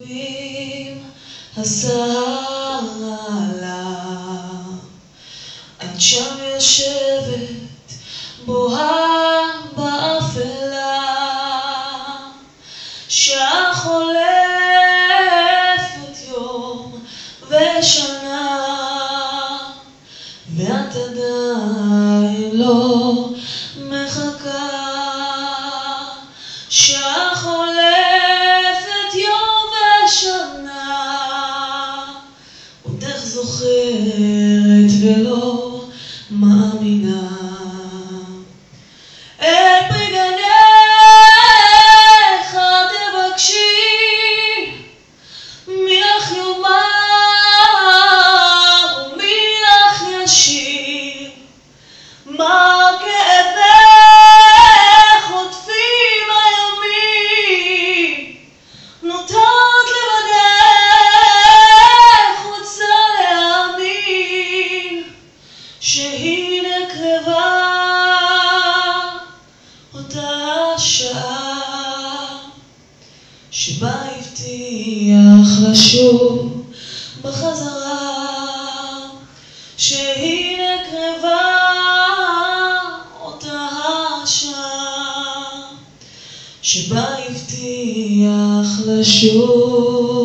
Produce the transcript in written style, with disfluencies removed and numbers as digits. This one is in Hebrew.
הסעלה, את שם יושבת בוהה באפלה, שעה חולפת יום ושנה, ואת עדיין לא מחכה. שעה חולפת יום ושנה, אותך זוכרת ולא מאמינה. את פרי גנך תבקשי, מי לך יאמר ומי לך ישיר, מה כאבך חוטפים הימים, נותרת לבדך רוצה להאמין שהנה קרבה אותה השעה שבה הבטיח לשוב בחזרה, שהנה קרבה אותה השעה שבה הבטיח לשוב